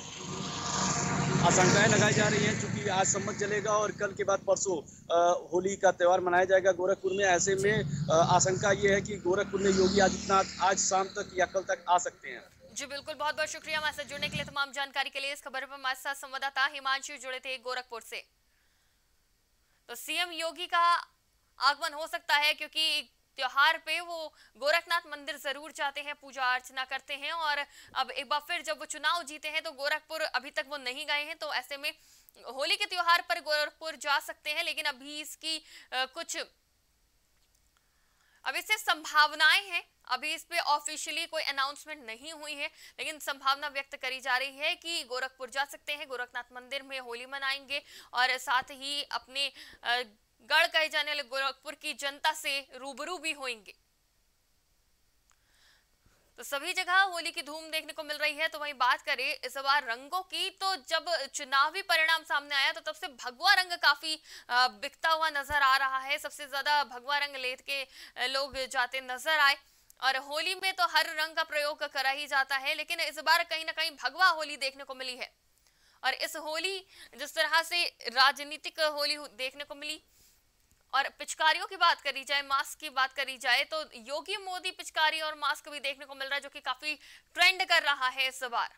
आशंकाएं लगाई जा रही हैं, क्योंकि आज सम्मत जलेगा और कल के बाद परसों होली का त्यौहार मनाया जाएगा गोरखपुर में। ऐसे में आशंका ये है कि गोरखपुर में योगी आदित्यनाथ आज शाम तक या कल तक आ सकते हैं। जी बिल्कुल, बहुत बहुत शुक्रिया हमारे साथ जुड़ने के लिए। तमाम जानकारी के लिए इस खबर पर हमारे साथ संवाददाता हिमांशु जुड़े थे गोरखपुर से। तो सीएम योगी का आगमन हो सकता है क्योंकि त्योहार पे वो गोरखनाथ मंदिर जरूर जाते हैं, पूजा अर्चना करते हैं और अब एक बार फिर जब वो चुनाव जीते हैं तो गोरखपुर अभी तक वो नहीं गए हैं, तो ऐसे में होली के त्योहार पर गोरखपुर जा सकते हैं। लेकिन अभी इसकी कुछ अब इससे संभावनाएं हैं, अभी इस पे ऑफिशियली कोई अनाउंसमेंट नहीं हुई है, लेकिन संभावना व्यक्त करी जा रही है कि गोरखपुर जा सकते हैं, गोरखनाथ मंदिर में होली मनाएंगे और साथ ही अपने गढ़ कहे जाने वाले गोरखपुर की जनता से रूबरू भी होंगे। तो सभी जगह होली की धूम देखने को मिल रही है। तो वहीं बात करें इस बार रंगों की, तो जब चुनावी परिणाम सामने आया तो तब से भगवा रंग काफी बिकता हुआ नजर आ रहा है। सबसे ज्यादा भगवा रंग लेके लोग जाते नजर आए और होली में तो हर रंग का प्रयोग करा ही जाता है, लेकिन इस बार कहीं ना कहीं भगवा होली देखने को मिली है। और इस होली जिस तरह से राजनीतिक होली देखने को मिली और पिचकारियों की बात करी जाए, मास्क की बात करी जाए, तो योगी मोदी पिचकारी और मास्क भी देखने को मिल रहा है जो कि काफी ट्रेंड कर रहा है इस बार।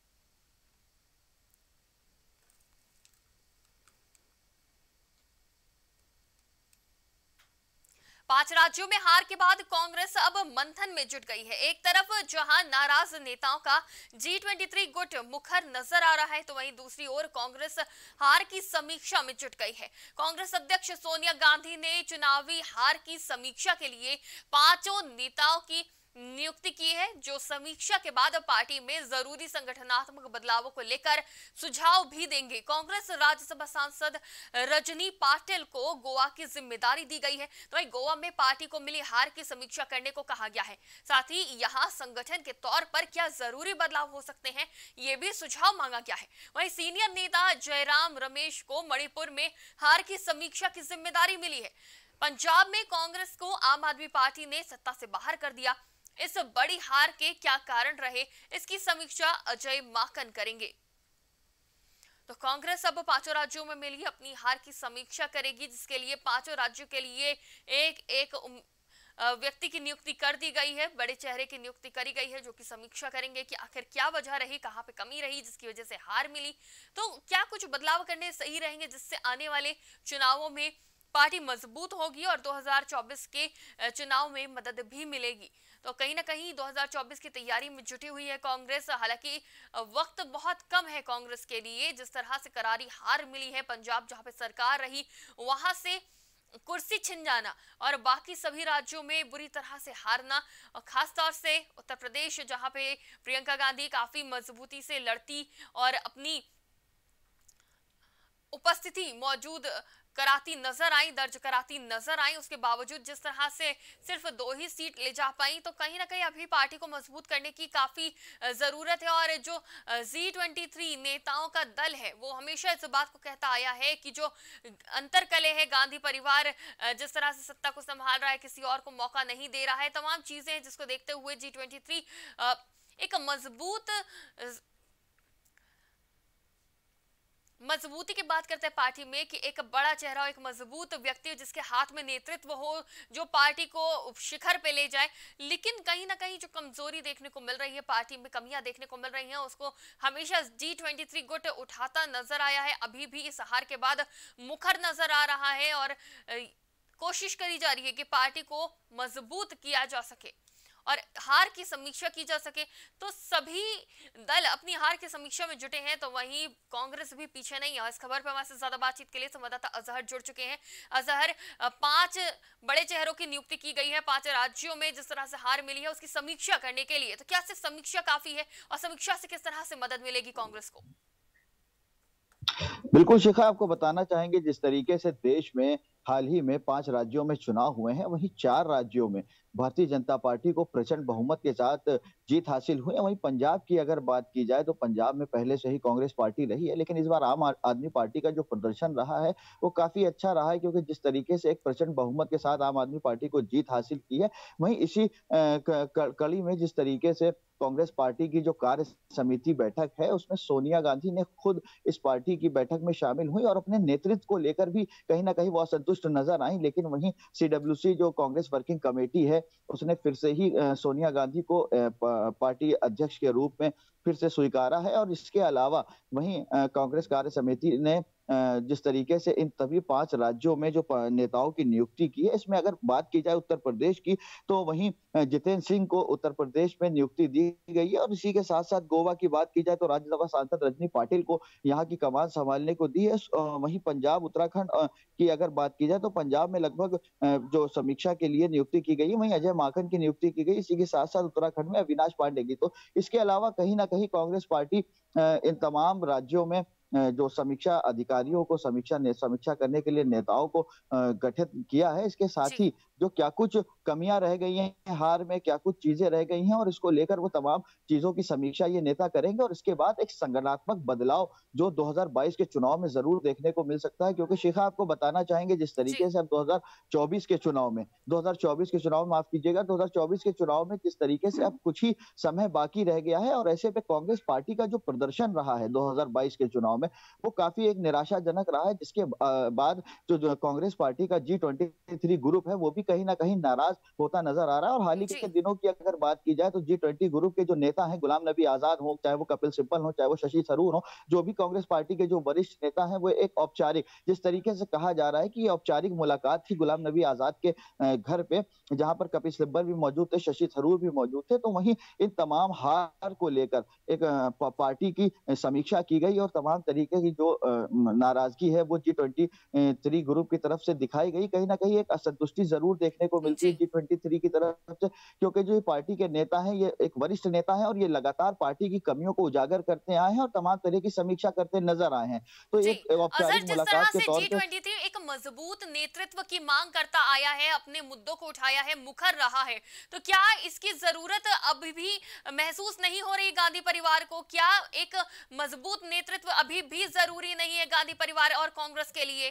5 राज्यों में हार के बाद कांग्रेस अब मंथन में जुट गई है। एक तरफ जहां नाराज नेताओं का G23 गुट मुखर नजर आ रहा है, तो वहीं दूसरी ओर कांग्रेस हार की समीक्षा में जुट गई है। कांग्रेस अध्यक्ष सोनिया गांधी ने चुनावी हार की समीक्षा के लिए 5 नेताओं की नियुक्ति की है, जो समीक्षा के बाद पार्टी में जरूरी संगठनात्मक बदलावों को लेकर सुझाव भी देंगे। कांग्रेस राज्यसभा सांसद रजनी पाटिल को गोवा की जिम्मेदारी दी गई है, तो वहीं गोवा में पार्टी को मिली हार की समीक्षा करने को कहा गया है। साथ ही यहां संगठन के तौर पर क्या जरूरी बदलाव हो सकते हैं, ये भी सुझाव मांगा गया है। वहीं सीनियर नेता जयराम रमेश को मणिपुर में हार की समीक्षा की जिम्मेदारी मिली है। पंजाब में कांग्रेस को आम आदमी पार्टी ने सत्ता से बाहर कर दिया। इस बड़ी हार के क्या कारण रहे, इसकी समीक्षा अजय माकन करेंगे। तो कांग्रेस अब 5 राज्यों में मिली अपनी हार की समीक्षा करेगी, जिसके लिए 5 राज्यों के लिए एक व्यक्ति की नियुक्ति कर दी गई है, बड़े चेहरे की नियुक्ति करी गई है, जो कि समीक्षा करेंगे कि आखिर क्या वजह रही, कहां पे कमी रही जिसकी वजह से हार मिली, तो क्या कुछ बदलाव करने सही रहेंगे जिससे आने वाले चुनावों में पार्टी मजबूत होगी और 2024 के चुनाव में मदद भी मिलेगी। तो कहीं ना कहीं 2024 की तैयारी में जुटी हुई है कांग्रेस। हालांकि वक्त बहुत कम है कांग्रेस के लिए। जिस तरह से करारी हार मिली है पंजाब, जहां पे सरकार रही, वहां से कुर्सी छिन जाना और बाकी सभी राज्यों में बुरी तरह से हारना, और खासतौर से उत्तर प्रदेश जहां पे प्रियंका गांधी काफी मजबूती से लड़ती और अपनी उपस्थिति मौजूद दर्ज कराती नजर आई। उसके बावजूद जिस तरह से सिर्फ 2 ही सीट ले जा पाई, तो कहीं ना कहीं अभी पार्टी को मजबूत करने की काफी जरूरत है। और जो G23 नेताओं का दल है वो हमेशा इस बात को कहता आया है कि जो अंतरकलह है, गांधी परिवार जिस तरह से सत्ता को संभाल रहा है, किसी और को मौका नहीं दे रहा है, तमाम चीजें हैं जिसको देखते हुए G23 एक मजबूती की बात करते हैं पार्टी में कि एक बड़ा चेहरा हो, एक मजबूत व्यक्ति हो जिसके हाथ में नेतृत्व हो, जो पार्टी को शिखर पे ले जाए। लेकिन कहीं ना कहीं जो कमजोरी देखने को मिल रही है, पार्टी में कमियां देखने को मिल रही हैं, उसको हमेशा G23 गुट उठाता नजर आया है। अभी भी इस हार के बाद मुखर नजर आ रहा है और कोशिश करी जा रही है कि पार्टी को मजबूत किया जा सके और हार की समीक्षा की जा सके। तो सभी दल अपनी हार की समीक्षा में जुटे हैं, तो वहीं कांग्रेस भी पीछे नहीं है। इस खबर पर हमारे से ज्यादा बातचीत के लिए संवाददाता अजहर जुड़ चुके हैं। अजहर, 5 बड़े चेहरों की नियुक्ति की गई है 5 राज्यों में, जिस तरह से हार मिली है उसकी समीक्षा करने के लिए, तो क्या सिर्फ समीक्षा काफी है और समीक्षा से किस तरह से मदद मिलेगी कांग्रेस को? बिल्कुल शिखा, आपको बताना चाहेंगे जिस तरीके से देश में हाल ही में 5 राज्यों में चुनाव हुए हैं, वहीं 4 राज्यों में भारतीय जनता पार्टी को प्रचंड बहुमत के साथ जीत हासिल हुई है। वहीं पंजाब की अगर बात की जाए तो पंजाब में पहले से ही कांग्रेस पार्टी रही है, लेकिन इस बार आम आदमी पार्टी का जो प्रदर्शन रहा है वो काफी अच्छा रहा है, क्योंकि जिस तरीके से एक प्रचंड बहुमत के साथ आम आदमी पार्टी को जीत हासिल की है, वहीं इसी कड़ी में जिस तरीके से कांग्रेस पार्टी की जो कार्य समिति बैठक है उसमें सोनिया गांधी ने खुद इस पार्टी की बैठक में शामिल हुई और अपने नेतृत्व को लेकर भी कहीं ना कहीं वो असंतुष्ट नजर आई। लेकिन वहीं CWC जो कांग्रेस वर्किंग कमेटी है उसने फिर से ही सोनिया गांधी को पार्टी अध्यक्ष के रूप में फिर से स्वीकारा है। और इसके अलावा वहीं कांग्रेस कार्य समिति ने जिस तरीके से इन सभी 5 राज्यों में जो नेताओं की नियुक्ति की है, इसमें अगर बात की जाए उत्तर प्रदेश की तो वहीं जितेंद्र सिंह को उत्तर प्रदेश में नियुक्ति दी गई है। और इसी के साथ साथ गोवा की बात की जाए तो राज्यसभा सांसद रजनी पाटिल को यहाँ की कमान संभालने को दी है। वहीं पंजाब उत्तराखंड की अगर बात की जाए तो पंजाब में लगभग जो समीक्षा के लिए नियुक्ति की गई है, वहीं अजय माकन की नियुक्ति की गई। इसी के साथ साथ उत्तराखंड में अविनाश पांडे की। तो इसके अलावा कहीं ना कहीं कांग्रेस पार्टी इन तमाम राज्यों में जो समीक्षा अधिकारियों को समीक्षा करने के लिए नेताओं को गठित किया है। इसके साथ ही जो क्या कुछ कमियां रह गई हैं हार में, क्या कुछ चीजें रह गई हैं और इसको लेकर वो तमाम चीजों की समीक्षा ये नेता करेंगे। और इसके बाद एक संगठनात्मक बदलाव जो 2022 के चुनाव में जरूर देखने को मिल सकता है, क्योंकि शिखा आपको बताना चाहेंगे जिस तरीके से अब 2024 के चुनाव में 2024 के चुनाव में जिस तरीके से अब कुछ ही समय बाकी रह गया है और ऐसे पे कांग्रेस पार्टी का जो प्रदर्शन रहा है 2022 के चुनाव में वो काफी एक निराशाजनक रहा है, जिसके बाद जो कांग्रेस पार्टी का G23 ग्रुप है वो भी कहीं ना कहीं नाराज होता नजर आ रहा है। और हाल ही के दिनों की अगर बात की जाए तो G20 ग्रुप के जो नेता हैं, गुलाम नबी आजाद हो, चाहे वो कपिल सिब्बल हो, चाहे वो शशि थरूर हो, जो भी कांग्रेस पार्टी के जो वरिष्ठ नेता हैं, वो एक औपचारिक, जिस तरीके से कहा जा रहा है कि औपचारिक मुलाकात थी गुलाम नबी आजाद के घर पे, जहां पर कपिल सिब्बल भी मौजूद थे, शशि थरूर भी मौजूद थे। तो वहीं इन तमाम हार को लेकर एक पार्टी की समीक्षा की गई और तमाम तरीके की जो नाराजगी है वो G23 ग्रुप की तरफ से दिखाई गई। कहीं ना कहीं एक असंतुष्टि जरूर देखने को मिलती है G23 की तरफ से, क्योंकि जो पार्टी के नेता हैं ये एक वरिष्ठ नेता है और ये लगातार पार्टी की कमियों को उजागर करते आए हैं और तमाम तरह की समीक्षा करते नजर आए हैं। तो एक औपचारिक मुलाकात के तौर पर G23 एक मजबूत नेतृत्व की मांग करता आया है, अपने मुद्दों को उठाया है, मुखर रहा है, तो क्या इसकी जरूरत अभी भी महसूस नहीं हो रही गांधी परिवार को? क्या एक मजबूत नेतृत्व अभी भी जरूरी नहीं है गांधी परिवार और कांग्रेस के लिए?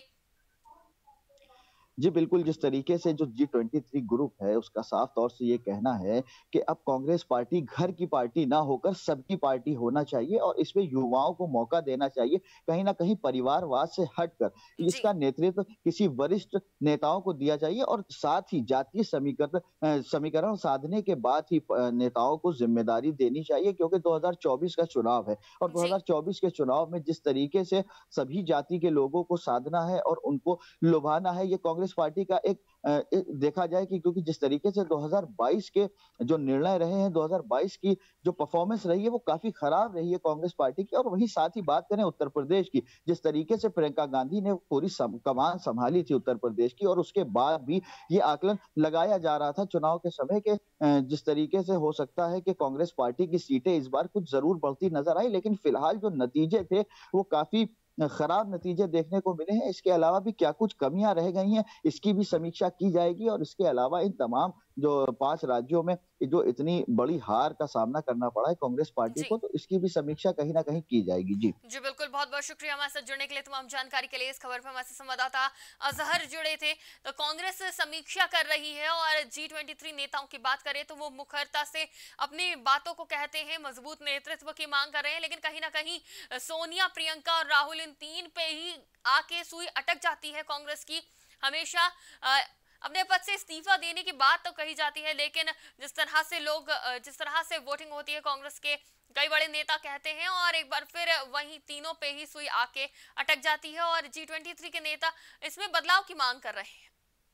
जी बिल्कुल, जिस तरीके से जो G23 ग्रुप है उसका साफ तौर से ये कहना है कि अब कांग्रेस पार्टी घर की पार्टी ना होकर सबकी पार्टी होना चाहिए और इसमें युवाओं को मौका देना चाहिए, कहीं ना कहीं परिवारवाद से हटकर इसका नेतृत्व किसी वरिष्ठ नेताओं को दिया चाहिए और साथ ही जातीय समीकरण साधने के बाद ही नेताओं को जिम्मेदारी देनी चाहिए, क्योंकि 2024 का चुनाव है और 2024 के चुनाव में जिस तरीके से सभी जाति के लोगों को साधना है और उनको लुभाना है, ये कांग्रेस पार्टी का एक देखा जाए कि क्योंकि जिस तरीके से 2022 के जो निर्णय रहे हैं, 2022 की जो परफॉर्मेंस रही है वो काफी खराब रही है कांग्रेस पार्टी की। और वहीं साथ ही बात करें उत्तर प्रदेश की, जिस तरीके से प्रियंका गांधी ने पूरी कमान संभाली थी उत्तर प्रदेश की और उसके बाद भी ये आकलन लगाया जा रहा था चुनाव के समय के जिस तरीके से हो सकता है कि कांग्रेस पार्टी की सीटें इस बार कुछ जरूर बढ़ती नजर आई, लेकिन फिलहाल जो नतीजे थे वो काफी खराब नतीजे देखने को मिले हैं। इसके अलावा भी क्या कुछ कमियां रह गई हैं, इसकी भी समीक्षा की जाएगी और इसके अलावा इन तमाम जो 5 राज्यों में जो इतनी बड़ी हार का सामना करना पड़ा है कांग्रेस पार्टी को, तो इसकी भी समीक्षा कहीं ना कहीं की जाएगी। जी बिल्कुल, बहुत बहुत शुक्रिया हमारे साथ जुड़ने के लिए, तमाम जानकारी के लिए। इस खबर पर हमारे संवाददाता अजहर जुड़े थे। तो कांग्रेस समीक्षा कर रही है और G23 नेताओं की बात करें तो वो मुखरता से अपनी बातों को कहते हैं, मजबूत नेतृत्व की मांग कर रहे हैं, लेकिन कहीं ना कहीं सोनिया, प्रियंका और राहुल, इन 3 पे ही आके सुई अटक जाती है कांग्रेस की। हमेशा अपने पद से इस्तीफा देने की बात तो कही जाती है, लेकिन जिस तरह से वोटिंग होती है, कांग्रेस के कई बड़े नेता कहते हैं और एक बार फिर वहीं तीनों पे ही सुई आके अटक जाती है और G23 के नेता इसमें बदलाव की मांग कर रहे हैं।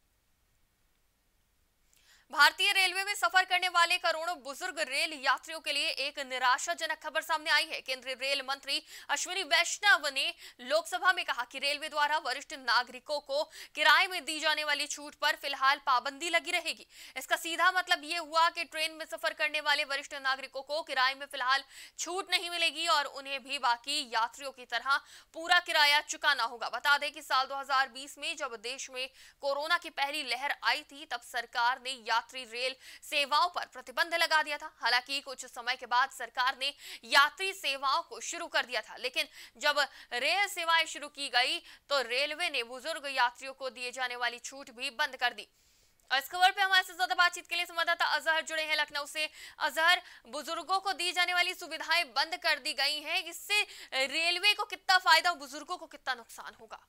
भारतीय रेलवे में सफर करने वाले करोड़ों बुजुर्ग रेल यात्रियों के लिए एक निराशाजनक खबर सामने आई है। केंद्रीय रेल मंत्री अश्विनी वैष्णव ने लोकसभा में कहा कि रेलवे द्वारा वरिष्ठ नागरिकों को किराए में दी जाने वाली छूट पर फिलहाल पाबंदी लगी रहेगी। इसका सीधा मतलब ये हुआ कि ट्रेन में सफर करने वाले वरिष्ठ नागरिकों को किराए में फिलहाल छूट नहीं मिलेगी और उन्हें भी बाकी यात्रियों की तरह पूरा किराया चुकाना होगा। बता दें कि साल 2020 में जब देश में कोरोना की पहली लहर आई थी, तब सरकार ने यात्री रेल सेवाओं पर प्रतिबंध लगा दिया था। हालांकि कुछ समय के बाद सरकार ने यात्री सेवाओं को शुरू कर दिया था, लेकिन जब रेल सेवाएं शुरू की गई तो रेलवे ने बुजुर्ग यात्रियों को दिए जाने वाली छूट भी बंद कर दी। इस खबर पे हमारे साथ ज्यादा बातचीत के लिए संवाददाता अजहर जुड़े हैं लखनऊ से। अजहर, बुजुर्गों को दी जाने वाली सुविधाएं बंद कर दी गई हैं, इससे रेलवे को कितना फायदा और बुजुर्गों को कितना नुकसान होगा?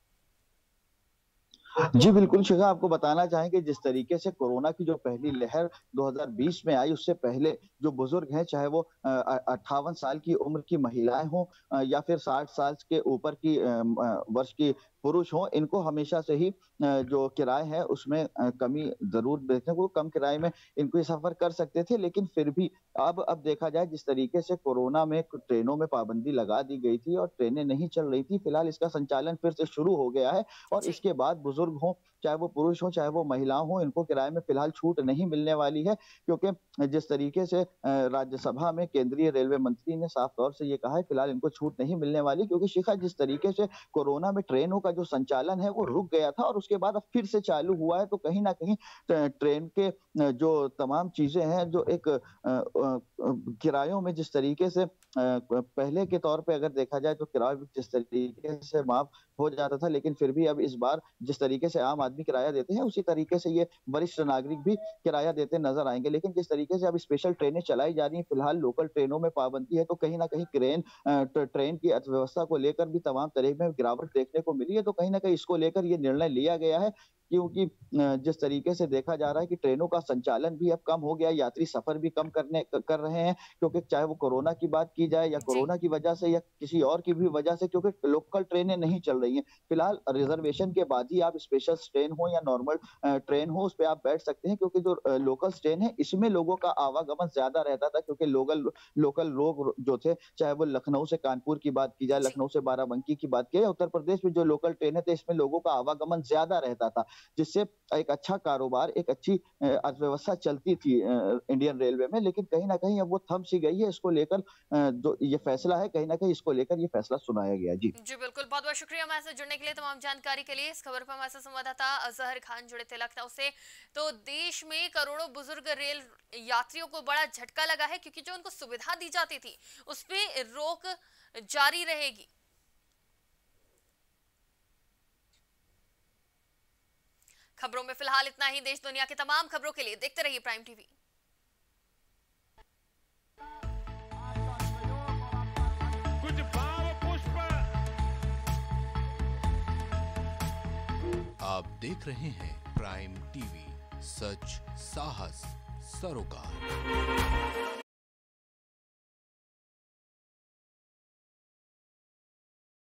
जी बिल्कुल शिखा, आपको बताना चाहेंगे जिस तरीके से कोरोना की जो पहली लहर 2020 में आई, उससे पहले जो बुजुर्ग हैं, चाहे वो 58 साल की उम्र की महिलाएं हों या फिर 60 साल के ऊपर की वर्ष की पुरुष हों, इनको हमेशा से ही जो किराए है उसमें कमी जरूर देखने को, कम किराए में इनको सफर कर सकते थे। लेकिन फिर भी अब देखा जाए जिस तरीके से कोरोना में ट्रेनों में पाबंदी लगा दी गई थी और ट्रेनें नहीं चल रही थी, फिलहाल इसका संचालन फिर से शुरू हो गया है और इसके बाद बुजुर्ग हों, चाहे वो पुरुष हो चाहे वो महिला हो, इनको किराए में फिलहाल छूट नहीं मिलने वाली है। क्योंकि जिस तरीके से राज्यसभा में केंद्रीय रेलवे मंत्री ने साफ तौर से ये कहा है फिलहाल इनको छूट नहीं मिलने वाली, क्योंकि शिखा जिस तरीके से कोरोना में ट्रेनों का जो संचालन है वो रुक गया था और उसके बाद अब फिर से चालू हुआ है, तो कहीं ना कहीं ट्रेन के जो तमाम चीजें हैं, जो एक किरायों में जिस तरीके से पहले के तौर पे अगर देखा जाए तो किराया जिस तरीके से माफ हो जाता था, लेकिन फिर भी अब इस बार जिस तरीके से आम आदमी किराया देते हैं उसी तरीके से ये वरिष्ठ नागरिक भी किराया देते नजर आएंगे। लेकिन जिस तरीके से अब स्पेशल ट्रेनें चलाई जा रही हैं, फिलहाल लोकल ट्रेनों में पाबंदी है, तो कहीं ना कहीं ट्रेन की अर्थव्यवस्था को लेकर भी तमाम तरह में गिरावट देखने को मिली है। तो कहीं ना कहीं इसको लेकर ये निर्णय लिया गया है, क्योंकि जिस तरीके से देखा जा रहा है कि ट्रेनों का संचालन भी अब कम हो गया, यात्री सफर भी कम कर रहे हैं, क्योंकि चाहे वो कोरोना की बात की जाए या कोरोना की वजह से या किसी और की भी वजह से, क्योंकि लोकल ट्रेनें नहीं चल रही हैं। फिलहाल रिजर्वेशन के बाद ही आप स्पेशल ट्रेन हो या नॉर्मल ट्रेन हो उस पर आप बैठ सकते हैं, क्योंकि जो लोकल ट्रेन है इसमें लोगों का आवागमन ज्यादा रहता था, क्योंकि लोकल लोग जो थे, चाहे वो लखनऊ से कानपुर की बात की जाए, लखनऊ से बाराबंकी की बात की जाए, उत्तर प्रदेश में जो लोकल ट्रेनें थे इसमें लोगों का आवागमन ज्यादा रहता था, जिससे एक अच्छा कारोबार, एक अच्छी अर्थव्यवस्था चलती थी इंडियन रेलवे में। लेकिन कहीं ना कहीं अब वो थम सी गई है। इसको लेकर जो ये फैसला है, कहीं ना कहीं इसको लेकर ये फैसला सुनाया गया। जी बिल्कुल, बहुत बहुत शुक्रिया हमारे साथ जुड़ने के लिए, तमाम जानकारी के लिए। इस खबर पर हमारे साथ संवाददाता अजहर खान जुड़े थे लखनऊ से। तो देश में करोड़ों बुजुर्ग रेल यात्रियों को बड़ा झटका लगा है, क्योंकि जो उनको सुविधा दी जाती थी उस पर रोक जारी रहेगी। खबरों में फिलहाल इतना ही। देश दुनिया की तमाम खबरों के लिए देखते रहिए प्राइम टीवी। कुछ भाव पुष्प। आप देख रहे हैं प्राइम टीवी, सच साहस सरोकार।